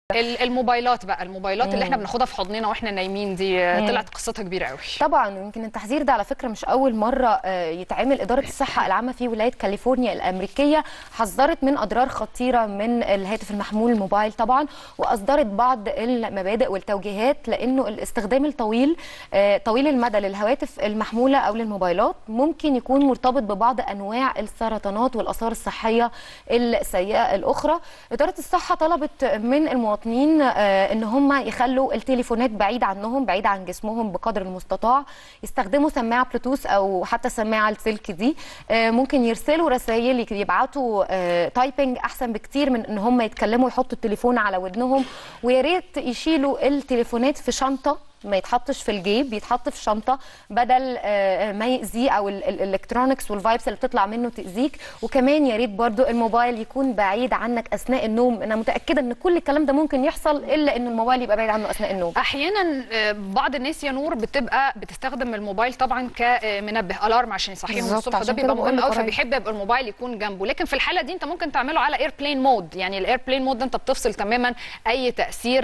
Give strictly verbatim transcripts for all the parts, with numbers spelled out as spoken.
الموبايلات بقى الموبايلات مم. اللي احنا بناخدها في حضننا واحنا نايمين دي مم. طلعت قصتها كبيره قوي. طبعا ويمكن التحذير ده على فكره مش اول مره يتعمل. اداره الصحه العامه في ولايه كاليفورنيا الامريكيه حذرت من اضرار خطيره من الهاتف المحمول الموبايل طبعا، واصدرت بعض المبادئ والتوجيهات لانه الاستخدام الطويل طويل المدى للهواتف المحموله او للموبايلات ممكن يكون مرتبط ببعض انواع السرطانات والاثار الصحيه السيئه الاخرى. اداره الصحه طلبت من المواطنين ان هم يخلوا التليفونات بعيد عنهم، بعيد عن جسمهم بقدر المستطاع، يستخدموا سماعه بلوتوث او حتى سماعه السلك دي، ممكن يرسلوا رسائل، يبعتوا تايبنج احسن بكتير من ان هم يتكلموا يحطوا التليفون على ودنهم. ويا ريت يشيلوا التليفونات في شنطه، ما يتحطش في الجيب، يتحط في شنطه بدل ما يأذيه او الالكترونكس والفايبس اللي بتطلع منه تأذيك. وكمان يا ريت برضو الموبايل يكون بعيد عنك اثناء النوم. انا متاكده ان كل الكلام ده ممكن يحصل الا ان الموبايل يبقى بعيد عنه اثناء النوم. احيانا بعض الناس يا نور بتبقى بتستخدم الموبايل طبعا كمنبه الارم عشان يصحيهم الصبح، ده بيبقى مهم قوي، فبيحب يبقى الموبايل يكون جنبه. لكن في الحاله دي انت ممكن تعمله على ايربلين مود. يعني الايربلين مود ده انت بتفصل تماما اي تاثير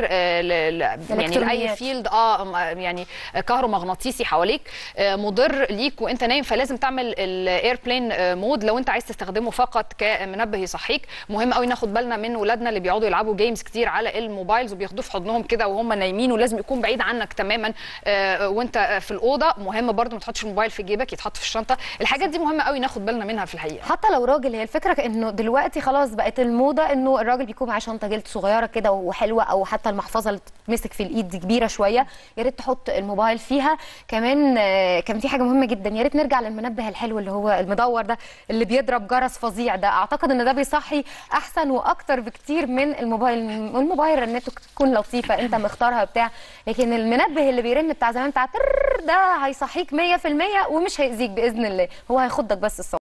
يعني لاي فيلد اه يعني كهرومغناطيسي حواليك مضر ليك وانت نايم، فلازم تعمل الايربلين مود لو انت عايز تستخدمه فقط كمنبه يصحيك. مهم قوي ناخد بالنا من ولادنا اللي بيقعدوا يلعبوا جيمز كتير على الموبايلز وبياخدوه في حضنهم كده وهم نايمين، ولازم يكون بعيد عنك تماما وانت في الاوضه. مهم برده ما تحطش الموبايل في جيبك، يتحط في الشنطه. الحاجات دي مهمه قوي ناخد بالنا منها في الحقيقه. حتى لو راجل، هي الفكره انه دلوقتي خلاص بقت الموضه انه الراجل بيكون معاه شنطه جلد صغيره كده وحلوه، او حتى المحفظه اللي تتمسك في الايد دي كبيره شويه، يا ريت تحط الموبايل فيها. كمان كان في حاجه مهمه جدا، يا ريت نرجع للمنبه الحلو اللي هو المدور ده اللي بيضرب جرس فظيع ده. اعتقد ان ده بيصحي احسن واكتر بكتير من الموبايل. والموبايل رنته تكون لطيفه انت مختارها بتاع، لكن المنبه اللي بيرن بتاع زمان بتاع ده هيصحيك مية في المية ومش هيأذيك باذن الله، هو هيخضك بس الصوت.